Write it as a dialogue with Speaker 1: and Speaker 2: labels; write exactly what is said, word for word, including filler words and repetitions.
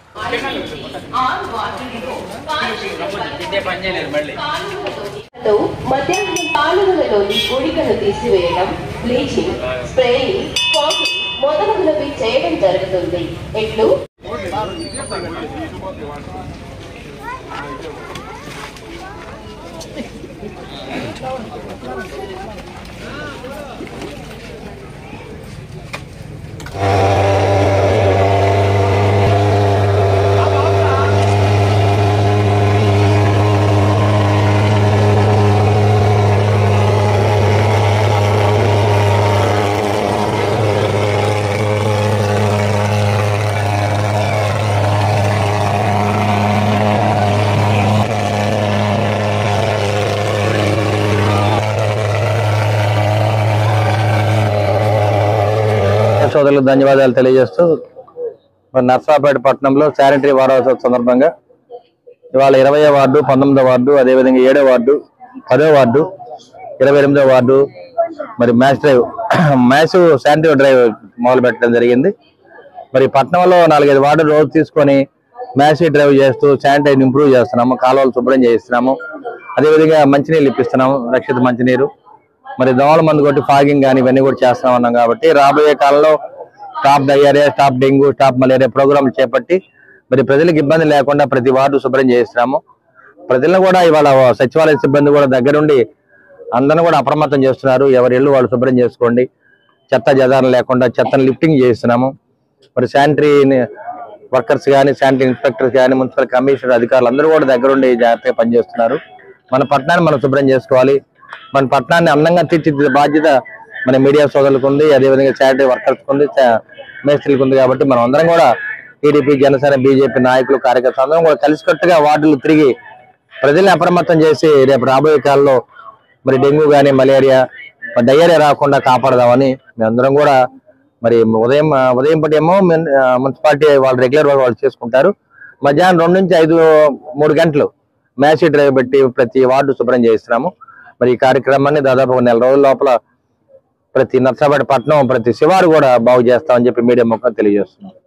Speaker 1: మధ్యాహ్నం కాలువలలోని గుళికను తీసివేయడం, bleaching, spraying, fogging మొదలగునవి చేయడం జరుగుతుంది. ఎట్లు
Speaker 2: సోదరులకు ధన్యవాదాలు తెలియజేస్తూ నర్సాపేట పట్టణంలో శానిటరీ వారోత్సవ సందర్భంగా ఇవాళ ఇరవయో వార్డు, పంతొమ్మిదో వార్డు, అదేవిధంగా ఏడో వార్డు, పదో వార్డు, ఇరవై ఎనిమిదో వార్డు మరి match drive massive sanitary drive మొదలు పెట్టడం జరిగింది. మరి పట్టణంలో నాలుగైదు వార్డులు రోజు తీసుకొని మ్యాసివ్ డ్రైవ్ చేస్తూ శానిటైజ్ ఇంప్రూవ్ చేస్తున్నాము, కాలువలు శుభ్రం చేయిస్తున్నాము, అదేవిధంగా మంచినీళ్ళు ఇప్పిస్తున్నాము, రక్షిత మంచినీరు, మరి దోమల మందు కొట్టి ఫాగింగ్ కానీ ఇవన్నీ కూడా చేస్తా ఉన్నాం. కాబట్టి రాబోయే కాలంలో stop diarrhoea, stop dengue, stop malaria ప్రోగ్రాంలు చేపట్టి మరి ప్రజలకు ఇబ్బంది లేకుండా ప్రతి వార్డు శుభ్రం చేయిస్తున్నాము. ప్రజలను కూడా ఇవాళ సచివాలయ సిబ్బంది కూడా దగ్గరుండి అందరిని కూడా అప్రమత్తం చేస్తున్నారు. ఎవరి ఇళ్ళు వాళ్ళు శుభ్రం చేసుకోండి, చెత్త జదారం లేకుండా చెత్తను లిఫ్టింగ్ చేయిస్తున్నాము. మరి శానిటరీ వర్కర్స్ కానీ, శానిటరీ ఇన్స్పెక్టర్స్ కానీ, మున్సిపల్ కమిషనర్ అధికారులు అందరూ కూడా దగ్గరుండి జాగ్రత్తగా పనిచేస్తున్నారు. మన పట్టణాన్ని మనం శుభ్రం చేసుకోవాలి. మన పట్టణాన్ని అందంగా తీర్చిదిద్దే బాధ్యత మన మీడియా సోదరులకు ఉంది, అదేవిధంగా శానిటరీ వర్కర్స్కి ఉంది, మేస్త్రీలకు ఉంది. కాబట్టి మనం అందరం కూడా టీడీపీ, జనసేన, బీజేపీ నాయకులు, కార్యకర్తలు అందరం కూడా కలిసికట్టుగా వార్డులు తిరిగి ప్రజల్ని అప్రమత్తం చేసి రేపు రాబోయే కాలంలో మరి డెంగ్యూ కానీ, మలేరియా, డయేరియా రాకుండా కాపాడదామని మేమందరం కూడా మరి ఉదయం ఉదయం పట్టి ఏమో మున్సిపాలిటీ వాళ్ళు రెగ్యులర్ వాళ్ళు చేసుకుంటారు. మధ్యాహ్నం రెండు నుంచి ఐదు మూడు గంటలు మ్యాసివ్ డ్రైవ్ పెట్టి ప్రతి వార్డు శుభ్రం చేయిస్తున్నాము. మరి ఈ కార్యక్రమాన్ని దాదాపు ఒక నెల రోజుల లోపల ప్రతి నర్సాపేట పట్టణం, ప్రతి శివారు కూడా బాగు చేస్తామని చెప్పి మీడియా ముఖం తెలియజేస్తున్నాం.